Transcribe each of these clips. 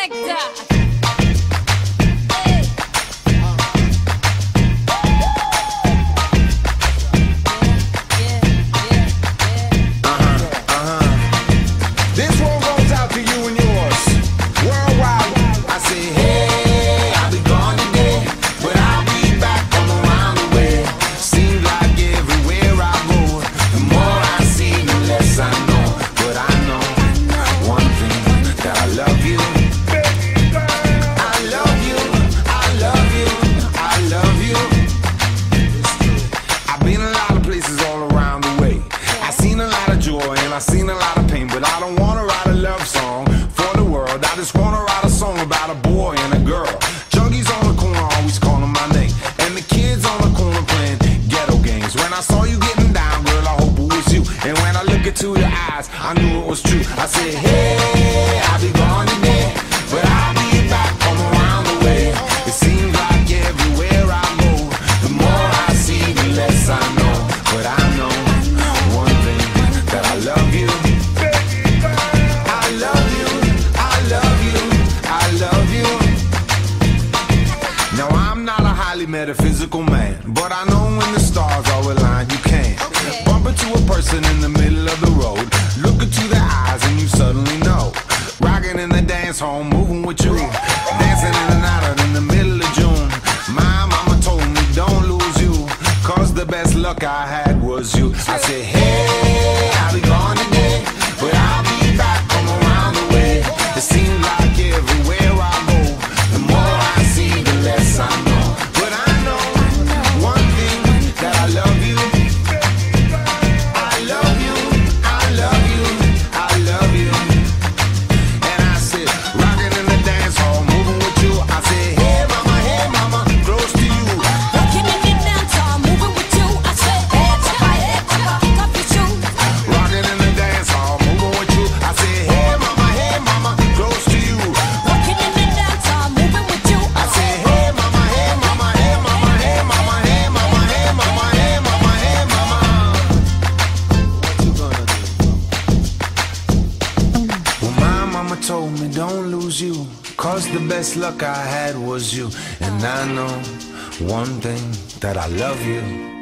selector. I seen a lot of pain, but I don't wanna write a love song for the world. I just wanna write a song about a boy and a girl. Junkies on the corner always calling my name, and the kids on the corner playing ghetto games. When I saw you getting down, girl, I hope it was you. And when I look into your eyes, I knew it was true. I said, hey, I'll be gone today, but I'll be back from around the way. It seems like everywhere I go, the more I see, the less I know. But I know one thing, that I love you. I love you, I love you, I love you. Now I'm not a highly metaphysical man, but I know when the stars are aligned, you can't bump into a person in the middle of the road, look into their eyes and you suddenly know. Rocking in the dance hall, moving with you, dancing in and out in the middle of June. My mama told me don't lose you, cause the best luck I had was you. I said, hey, I'll be gone today, but I'll be back from around the way. It seems like everywhere I go, the more I see, the less I know. But I know one thing, that I love you. I love you, I love you, I love you. And I said, rocking in the dance hall, moving with you. I said, hey mama, close to you. Rocking in the dance hall, moving with you. I said, hey mama, kick off your shoes. Rocking in the dance hall, moving with you. I said, hey mama, close to you. Rocking in the dance hall, moving with you. I said, hey mama, hey mama, hey mama, hey mama, hey mama, hey mama, hey mama, hey mama. What you gonna do? Well, my mama told me don't lose you, cause the best luck I had was you. And I know one thing, that I love you.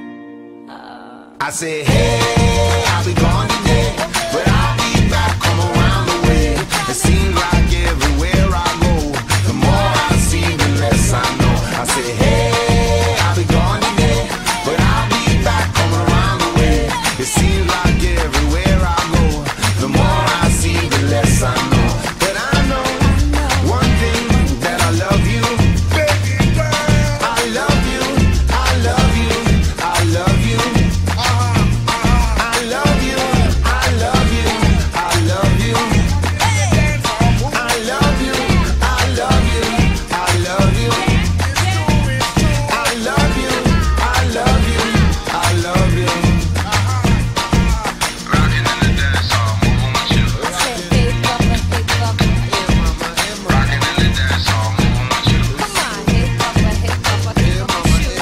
I said, hey, I'll be gone today, but I'll be back, come around the way. It seems like everywhere I go, the more I see, the less I know. I said, hey, I'll be gone today, but I'll be back, come around the way. It seems like everywhere I go, the more I see, the less I know. But I know one thing, that I love you. I love you, I love you, I love you. I love you, I love you, I love you. I love you, I love you, I love you. I love you, I love you, I love you. Rocking in the dance hall, moving with you. Rocking in the dance hall, moving with you. Come on, hey papa, kick off your shoes.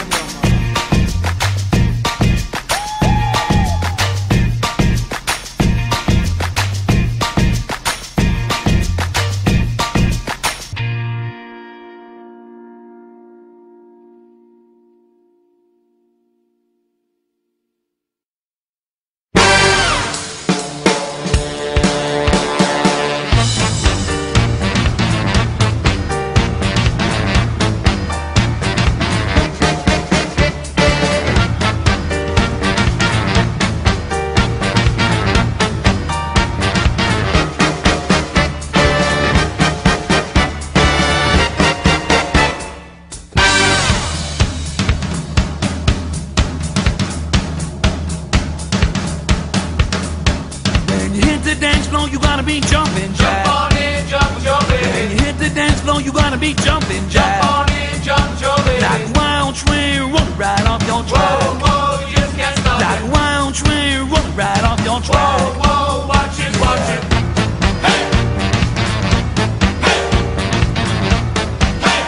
When you hit the dance floor, you gotta be jumping jack. Jump on in, jump with your When baby. you hit the dance floor, you gotta be jumping jack. Jump on in, jump with your baby. Like wild train rolling right off your Whoa, track. whoa, you just can't stop Like it. wild train rolling right off your Whoa, track. whoa, watch it, watch it. Hey! Hey! Hey!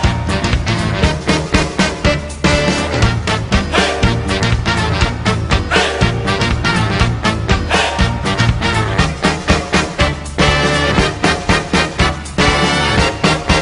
Hey!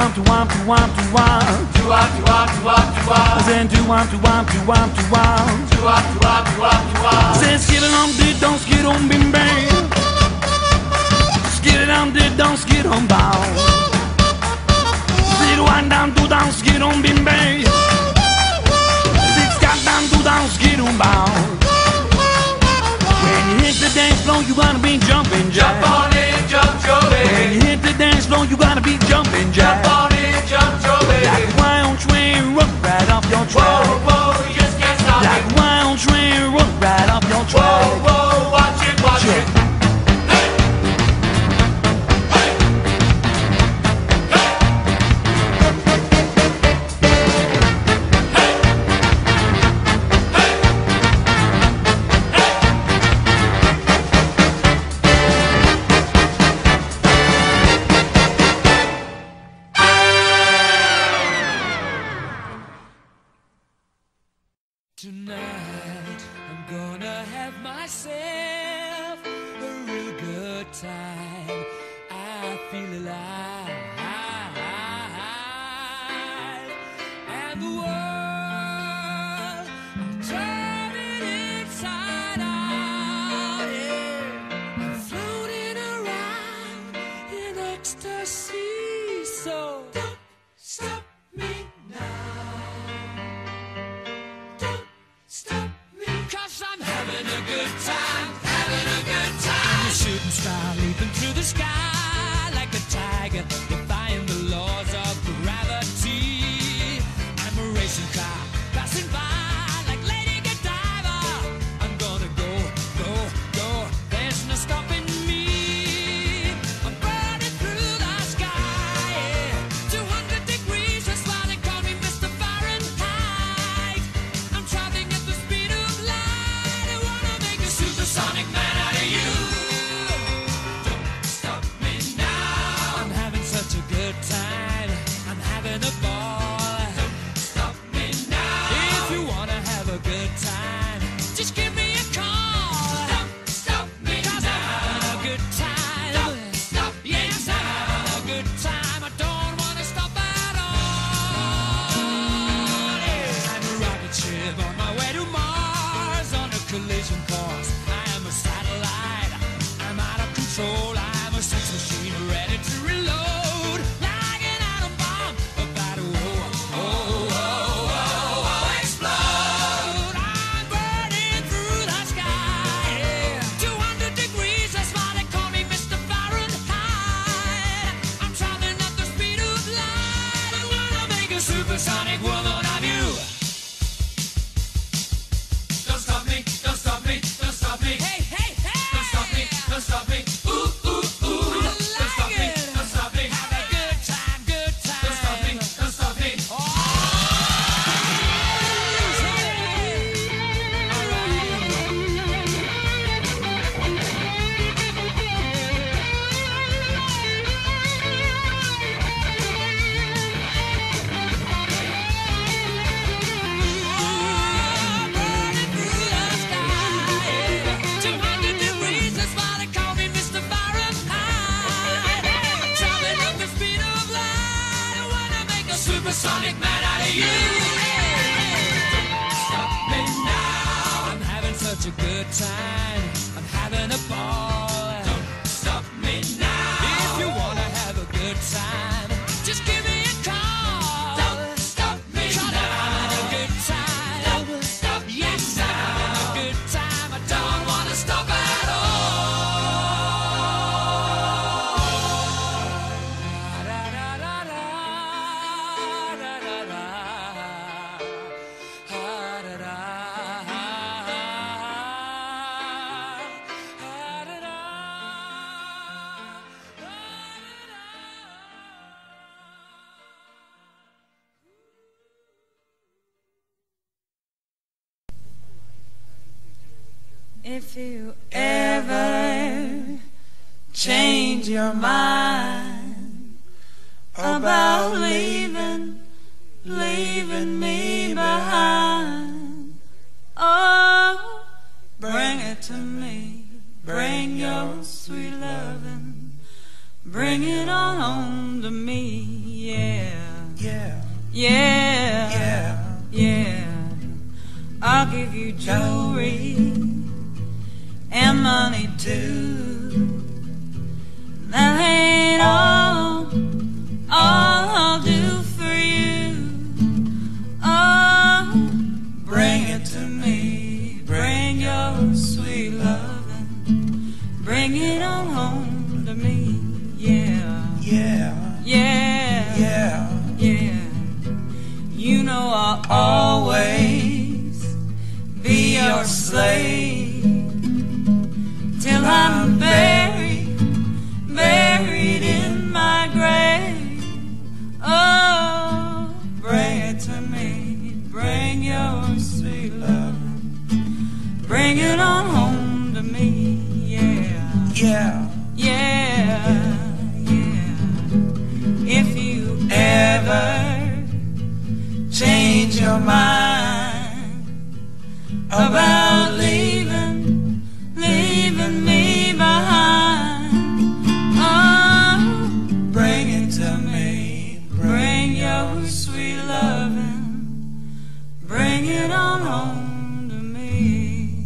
womp to womp to womp to womp. Do-wop, do-wop, do-wop, do-wop. I said do womp to womp to womp to womp. Do-wop, do-wop, do-wop, do-wop. I said skid it on did don't skid on bim bang. Skid it on did don't skid on bow. Skid one down do down skid on bim bang. Skid got down do down skid on bow. When you hit the dance floor you gotta be jumping jack. Jump on it, jump your When baby. you hit the dance floor you gotta be jumping jack. Jump on it, jump your Like baby. a wild train run right off your Whoa, track. whoa, you just can't stop Like it. a wild train run right off your Whoa, track. whoa, watch it, watch it. Hey! Hey! Tonight I'm gonna have myself a real good time. I feel alive, and the world I'm turning inside out. Yeah, I'm floating around in ecstasy. So don't stop me now. Stop me, 'cause I'm having a good time, having a good time. A shooting star leaping through the sky like a tiger, defying the laws of gravity. I'm a racing car passing by like Lady Godiva. I'm gonna go, go, go. There's no stopping me. I'm burning through the sky, yeah. 200 degrees, that's why they call me Mr. Fahrenheit. I'm traveling at the speed of light. I wanna make a supersonic man out of you. Don't stop me now. I'm having such a good time. I'm having a ball. Don't stop me now. If you wanna have a good time, just give me a call. Don't stop me 'cause now. I'm having a good time. Don't stop me yes, now. I'm having a good time. I don't wanna stop at all. Yeah. I'm a rocket ship on my way to Mars on a collision course. I am a satellite. I'm out of control. I'm a sex machine ready to reload. Like an atom bomb about to explode. I'm burning through the sky. Yeah. 200 degrees, that's why they call me Mr. Fahrenheit. I'm traveling at the speed of light. I wanna make a supersonic woman of you. Don't stop me, don't stop me, don't stop me. Hey, hey, hey! Don't stop me, don't stop me. Ooh, ooh, ooh. Don't stop me, don't stop me. Have a good time, good time. Don't stop me, don't stop me. Oh! Burning through the sky. 200 degrees, that's why they call me Mr. Fahrenheit. I'm traveling at the speed of light. I wanna make a supersonic man out of you. Don't stop me now. I'm having such a good time. I'm having a ball. Don't stop me now. If you wanna have a good time, just give me a call. Don't stop me now. I'm having a good time. Don't stop yes, I'm having a good time. I don't wanna stop at If you ever change your mind about leaving me behind, oh, bring it to me. Bring your sweet loving. Bring it on home to me, yeah. Yeah, yeah. I'll give you jewelry and money too. That ain't all I'll do for you. Oh, bring it to me. Bring your sweet lovin'. Bring it on home to me. Yeah, yeah, yeah, yeah, yeah. You know I'll always be your slave till I'm buried in my grave. Oh, bring it to me. Bring your sweet love. Bring it on home to me. Yeah, yeah, yeah, yeah. If you ever change your mind about leaving me behind, oh, bring it to me. Bring your sweet lovin'. Bring it on home to me.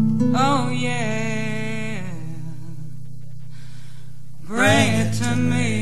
Oh yeah, bring it to me.